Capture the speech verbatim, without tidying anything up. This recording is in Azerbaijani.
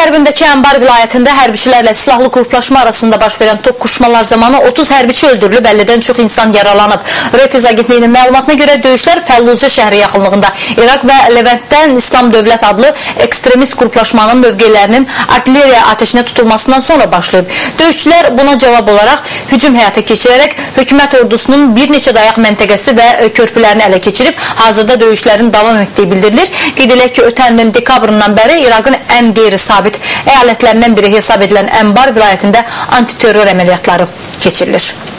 qərbindəki Ənbar vilayətində hərbiçilərlə silahlı qruplaşma arasında baş verən toqquşmalar zamanı otuz hərbiçi öldürülüb, əllidən çox insan yaralanıb. Reuters agentliyinin məlumatına görə döyüşlər Fəllucə şəhəri yaxınlığında İraq və Levantdən İslam Dövlət adlı ekstremist qruplaşmanın mövqelərinin artilleriya ateşinə tutulmasından sonra başlayıb. Döyüşçülər buna cavab olaraq hücum həyata keçirərək hökumət ordusunun bir neçə dayaq məntəqəsi və körpülərini ələ keçirib, hazırda döyüşlərin davam etdiyi bildirilir. Qeyd edək ki, ötən ilin dekabrından bəri İraqın ən qeyri-sabit əyalətlərindən biri hesab edilən Ənbar vilayətində antiterror əməliyyatları keçirilir.